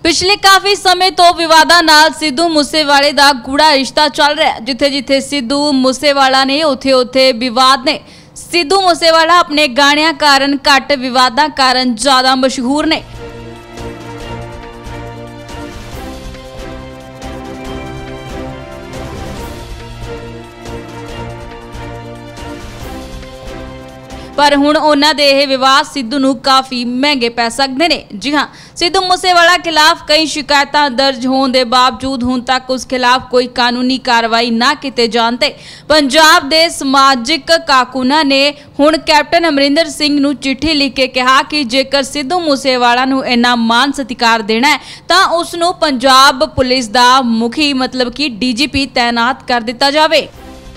पिछले काफी समय तो विवादा नाल सिद्धू मूसेवाले दा गूढ़ा रिश्ता चल रहा है। जिथे जिथे सिद्धू मूसेवाला ने उथे उथे विवाद ने। सिद्धू मूसेवाला अपने गाणियां कारण घट, विवादां कारण ज्यादा मशहूर ने। पर हुण उन्हां दे इह विवाद सिद्धू नूं काफ़ी महंगे पै सकदे ने। जी हाँ, सिद्धू मूसेवाला खिलाफ कई शिकायतां दर्ज होने के बावजूद हुण तक उस खिलाफ कोई कानूनी कार्रवाई ना किते जाण ते पंजाब दे समाजिक कारकुनां ने हुण कैप्टन अमरिंदर सिंह नूं चिट्ठी लिख के कहा कि जेकर सिद्धू मूसेवाला नूं इन्ना मान सत्कार देना है तां उस नूं पंजाब पुलिस दा मुखी मतलब कि DGP तैनात कर दिता जावे।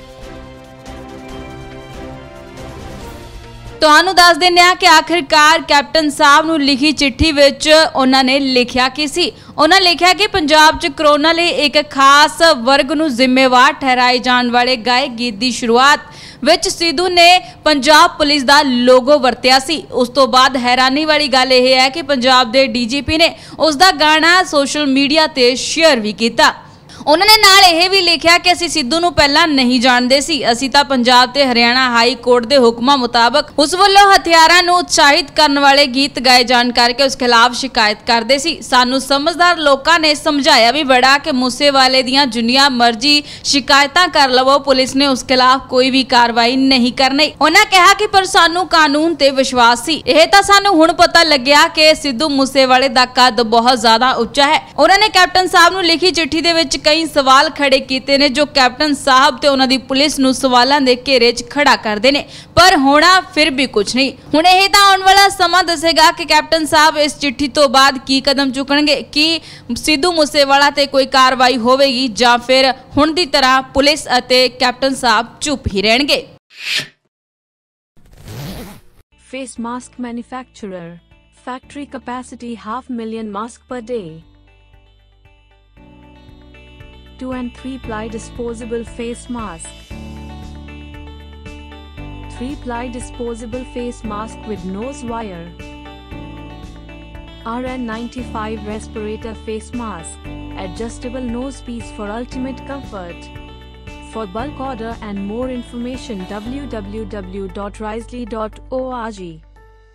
ਤੁਹਾਨੂੰ ਦੱਸ ਦਿੰਦੇ ਹਾਂ कि आखिरकार कैप्टन साहब ਨੂੰ लिखी चिट्ठी ਵਿੱਚ ਉਹਨਾਂ ਨੇ ਲਿਖਿਆ ਕੀ ਸੀ। ਉਹਨਾਂ ਲਿਖਿਆ कि पंजाब 'ਚ कोरोना ਲਈ एक खास वर्ग ਨੂੰ ਜ਼ਿੰਮੇਵਾਰ ਠਹਿਰਾਏ ਜਾਣ ਵਾਲੇ ਗਾਇਕ ਗੀਤ ਦੀ ਸ਼ੁਰੂਆਤ ਵਿੱਚ ਸਿੱਧੂ ਨੇ पंजाब पुलिस ਦਾ ਲੋਗੋ ਵਰਤਿਆ ਸੀ। ਉਸ ਤੋਂ ਬਾਅਦ ਹੈਰਾਨੀ ਵਾਲੀ ਗੱਲ ਇਹ ਹੈ कि पंजाब ਦੇ DGP ਨੇ ਉਸ ਦਾ ਗਾਣਾ ਸੋਸ਼ਲ ਮੀਡੀਆ ਤੇ ਸ਼ੇਅਰ ਵੀ ਕੀਤਾ। उन्होंने नाल यह भी लिखा कि असीं सिद्धू नूं पहलां नहीं जाणदे सी, असीं तां पंजाब ते हरियाणा हाई कोर्ट दे हुक्मां मुताबक उस वल्लों हथियारां नूं उत्साहित करन वाले गीत गाए जाण करके उस खिलाफ शिकायत करदे सी। सानूं समझदार लोकां ने समझाया भी बड़ा कि मूसेवाले दीयां जिन्नियां मर्जी शिकायतां कर लवो, पुलिस ने उस खिलाफ कोई भी कार्रवाई नहीं करनी। उन्हां कहा कि पर सानूं कानून ते विश्वास सी। यह तां सानूं हुण पता लग्गिआ कि सिद्धू मूसेवाले दा कद बहुत ज्यादा उच्चा है। उन्हां ने कैप्टन साहब नूं लिखी चिट्ठी दे विच कई सवाल खड़े किए ने जो कैप्टन साहब ते उन्हां दी पुलिस नूं सवालां दे घेरे च खड़ा करदे ने, पर होना फिर भी कुछ नहीं। हुण इह तां आउण वाला समा दसेगा कि कैप्टन साहब इस चिट्ठी तो बाद की कदम चुकणगे, कि सिद्धू मूसेवाला ते कोई कार्रवाई होवेगी जां फिर हुण दी तरह पुलिस अते कैप्टन साहब चुप ही रहणगे। Face mask manufacturer, factory capacity 500,000 mask per day। 2 and 3 ply disposable face mask, 3 ply disposable face mask with nose wire, RN95 respirator face mask, adjustable nose piece for ultimate comfort। For bulk order and more information www.risley.org।